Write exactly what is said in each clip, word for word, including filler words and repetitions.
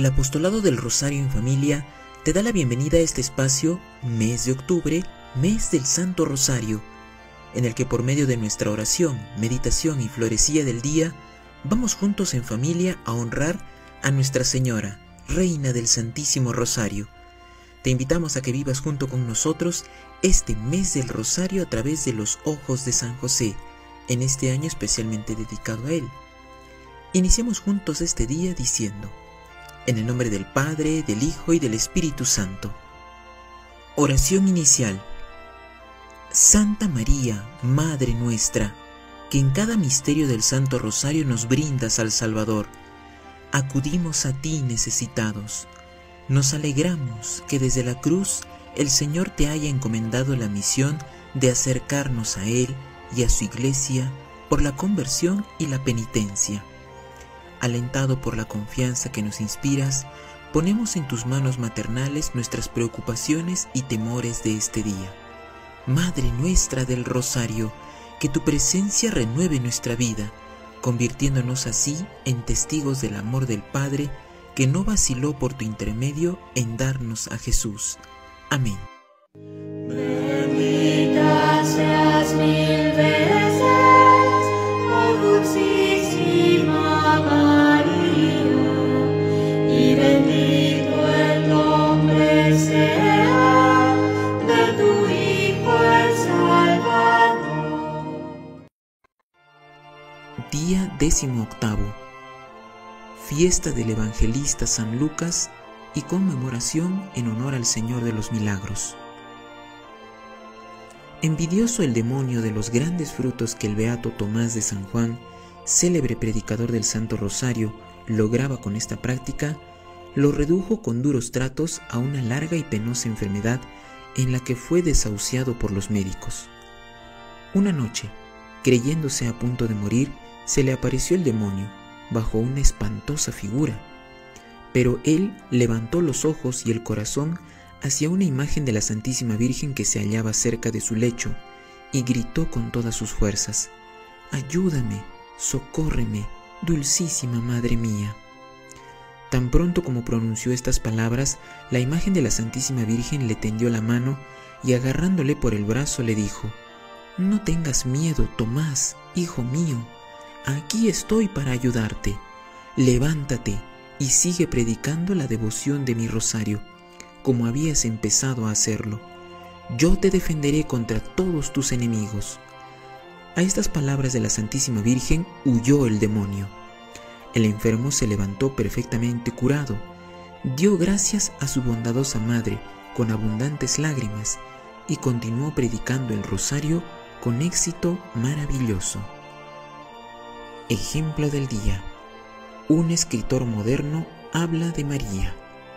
El Apostolado del Rosario en Familia te da la bienvenida a este espacio, mes de octubre, mes del Santo Rosario, en el que por medio de nuestra oración, meditación y florecía del día, vamos juntos en familia a honrar a Nuestra Señora, Reina del Santísimo Rosario. Te invitamos a que vivas junto con nosotros este mes del Rosario a través de los ojos de San José, en este año especialmente dedicado a él. Iniciemos juntos este día diciendo: en el nombre del Padre, del Hijo y del Espíritu Santo. Oración inicial. Santa María, Madre nuestra, que en cada misterio del Santo Rosario nos brindas al Salvador, acudimos a ti necesitados. Nos alegramos que desde la cruz el Señor te haya encomendado la misión de acercarnos a Él y a su Iglesia por la conversión y la penitencia. Alentado por la confianza que nos inspiras, ponemos en tus manos maternales nuestras preocupaciones y temores de este día. Madre nuestra del Rosario, que tu presencia renueve nuestra vida, convirtiéndonos así en testigos del amor del Padre, que no vaciló por tu intermedio en darnos a Jesús. Amén. Bendita seas mil veces, oh dulcísima María, y bendito el nombre sea de tu Hijo el Salvador. Día décimo octavo. Fiesta del Evangelista San Lucas y conmemoración en honor al Señor de los Milagros. Envidioso el demonio de los grandes frutos que el beato Tomás de San Juan, célebre predicador del Santo Rosario, lograba con esta práctica, lo redujo con duros tratos a una larga y penosa enfermedad en la que fue desahuciado por los médicos. Una noche, creyéndose a punto de morir, se le apareció el demonio, bajo una espantosa figura, pero él levantó los ojos y el corazón hacia una imagen de la Santísima Virgen que se hallaba cerca de su lecho, y gritó con todas sus fuerzas: «Ayúdame, socórreme, dulcísima Madre mía». Tan pronto como pronunció estas palabras, la imagen de la Santísima Virgen le tendió la mano y agarrándole por el brazo le dijo: «No tengas miedo, Tomás, hijo mío. Aquí estoy para ayudarte. Levántate y sigue predicando la devoción de mi rosario, como habías empezado a hacerlo. Yo te defenderé contra todos tus enemigos». A estas palabras de la Santísima Virgen huyó el demonio. El enfermo se levantó perfectamente curado, dio gracias a su bondadosa madre con abundantes lágrimas y continuó predicando el rosario con éxito maravilloso. Ejemplo del día. Un escritor moderno habla de María.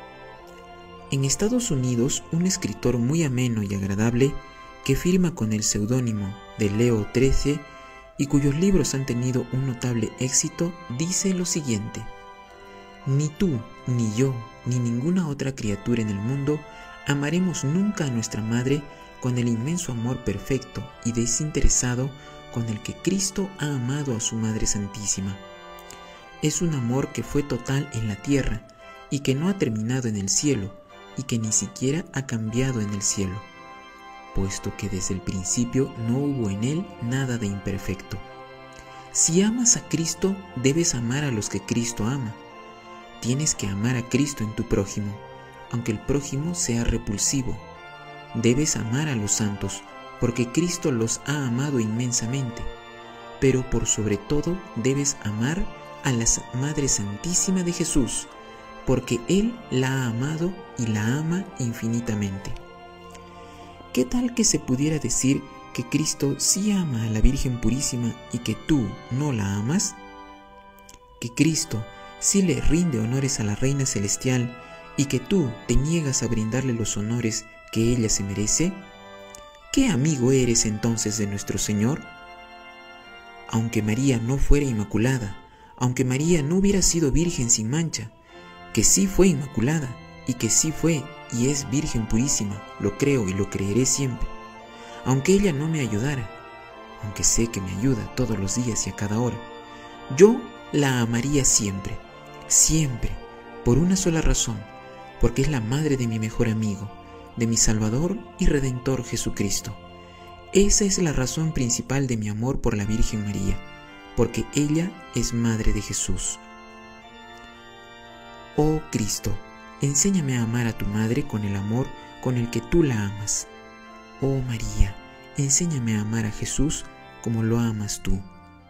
En Estados Unidos, un escritor muy ameno y agradable, que firma con el seudónimo de Leo trece y cuyos libros han tenido un notable éxito, dice lo siguiente: «Ni tú, ni yo, ni ninguna otra criatura en el mundo amaremos nunca a nuestra Madre con el inmenso amor perfecto y desinteresado con el que Cristo ha amado a su Madre Santísima. Es un amor que fue total en la tierra y que no ha terminado en el cielo y que ni siquiera ha cambiado en el cielo, puesto que desde el principio no hubo en él nada de imperfecto. Si amas a Cristo, debes amar a los que Cristo ama. Tienes que amar a Cristo en tu prójimo, aunque el prójimo sea repulsivo. Debes amar a los santos, porque Cristo los ha amado inmensamente, pero por sobre todo debes amar a la Madre Santísima de Jesús, porque Él la ha amado y la ama infinitamente». ¿Qué tal que se pudiera decir que Cristo sí ama a la Virgen Purísima y que tú no la amas? ¿Que Cristo sí le rinde honores a la Reina Celestial y que tú te niegas a brindarle los honores que ella se merece? ¿Qué amigo eres entonces de nuestro Señor? Aunque María no fuera inmaculada, aunque María no hubiera sido virgen sin mancha, que sí fue inmaculada y que sí fue y es Virgen Purísima, lo creo y lo creeré siempre. Aunque ella no me ayudara, aunque sé que me ayuda todos los días y a cada hora, yo la amaría siempre, siempre, por una sola razón, porque es la madre de mi mejor amigo, de mi Salvador y Redentor Jesucristo. Esa es la razón principal de mi amor por la Virgen María, porque ella es madre de Jesús. Oh Cristo, enséñame a amar a tu madre con el amor con el que tú la amas. Oh María, enséñame a amar a Jesús como lo amas tú.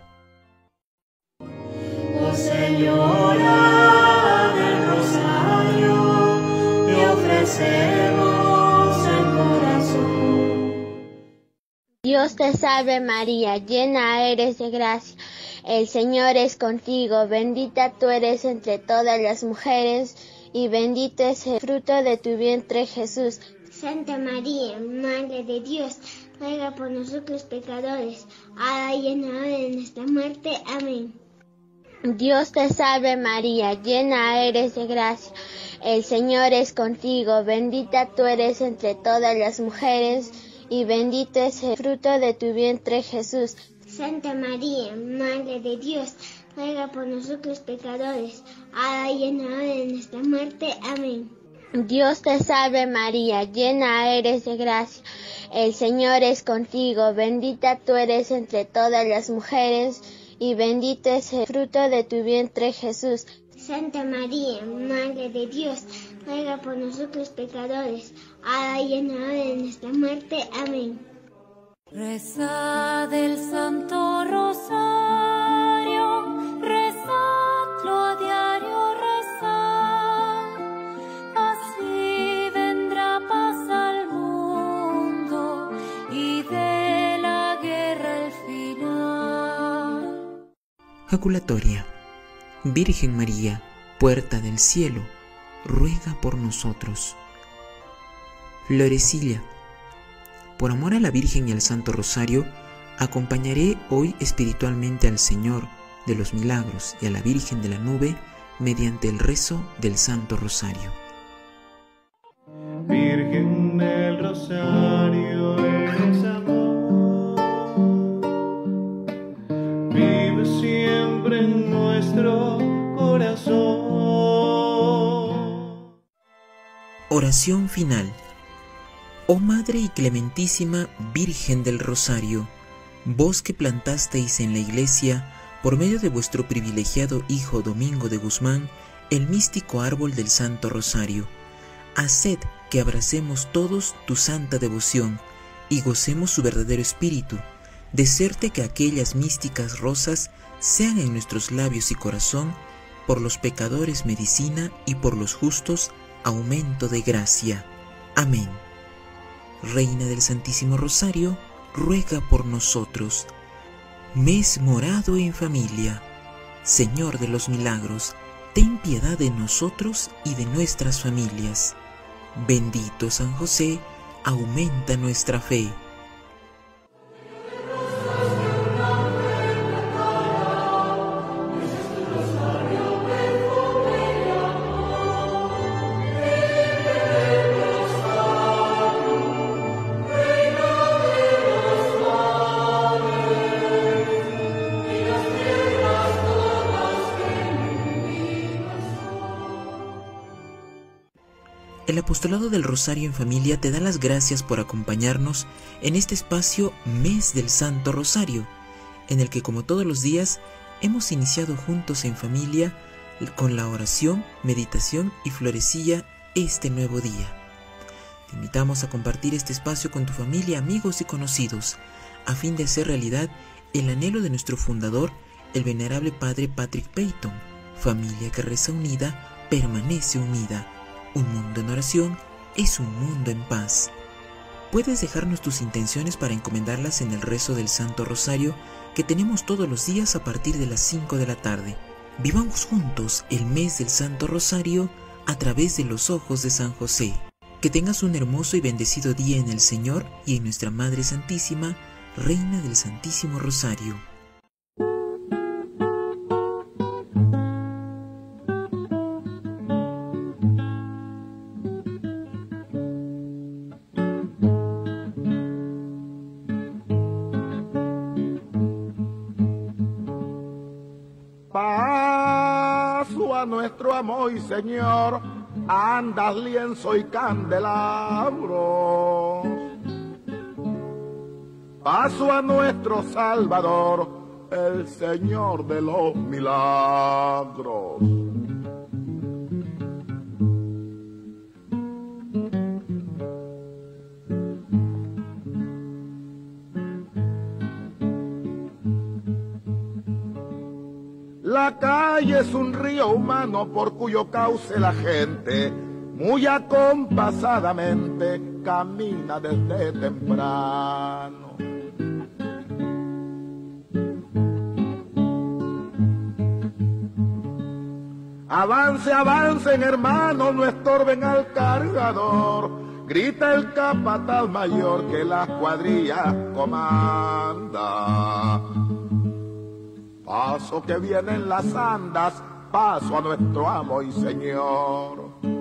Oh Señora del Rosario, te ofrecemos el corazón. Dios te salve María, llena eres de gracia, el Señor es contigo, bendita tú eres entre todas las mujeres, y bendito es el fruto de tu vientre Jesús. Santa María, Madre de Dios, ruega por nosotros pecadores, ahora y en la hora de nuestra muerte. Amén. Dios te salve María, llena eres de gracia, el Señor es contigo, bendita tú eres entre todas las mujeres, y bendito es el fruto de tu vientre Jesús. Santa María, Madre de Dios, ruega por nosotros pecadores, ahora y en la hora de nuestra muerte. Amén. Dios te salve María, llena eres de gracia, el Señor es contigo, bendita tú eres entre todas las mujeres, y bendito es el fruto de tu vientre Jesús. Santa María, Madre de Dios, ruega por nosotros pecadores, ahora y en la hora de nuestra muerte. Amén. Rezad el Santo Rosario, rezadlo a diario, rezad, así vendrá paz al mundo y de la guerra el final. Jaculatoria. Virgen María, puerta del cielo, ruega por nosotros. Florecilla. Por amor a la Virgen y al Santo Rosario, acompañaré hoy espiritualmente al Señor de los Milagros y a la Virgen de la Nube mediante el rezo del Santo Rosario. Virgen del Rosario, eres amor, vive siempre en nuestro corazón. Oración final. Oh Madre y Clementísima Virgen del Rosario, vos que plantasteis en la Iglesia, por medio de vuestro privilegiado Hijo Domingo de Guzmán, el místico árbol del Santo Rosario, haced que abracemos todos tu santa devoción y gocemos su verdadero espíritu, de serte que aquellas místicas rosas sean en nuestros labios y corazón, por los pecadores medicina y por los justos aumento de gracia. Amén. Reina del Santísimo Rosario, ruega por nosotros. Mes morado en familia, Señor de los milagros, ten piedad de nosotros y de nuestras familias. Bendito San José, aumenta nuestra fe. El Apostolado del Rosario en Familia te da las gracias por acompañarnos en este espacio Mes del Santo Rosario, en el que como todos los días hemos iniciado juntos en familia con la oración, meditación y florecilla este nuevo día. Te invitamos a compartir este espacio con tu familia, amigos y conocidos, a fin de hacer realidad el anhelo de nuestro fundador, el venerable Padre Patrick Peyton: familia que reza unida, permanece unida. Un mundo en oración es un mundo en paz. Puedes dejarnos tus intenciones para encomendarlas en el rezo del Santo Rosario que tenemos todos los días a partir de las cinco de la tarde. Vivamos juntos el mes del Santo Rosario a través de los ojos de San José. Que tengas un hermoso y bendecido día en el Señor y en nuestra Madre Santísima, Reina del Santísimo Rosario. Paso a nuestro amo y Señor, andas, lienzo y candelabros. Paso a nuestro Salvador, el Señor de los milagros. La calle es un río humano por cuyo cauce la gente muy acompasadamente camina desde temprano. Avance, avancen hermanos, no estorben al cargador, grita el capataz mayor que las cuadrillas comanda. Paso que vienen las andas, paso a nuestro amo y Señor.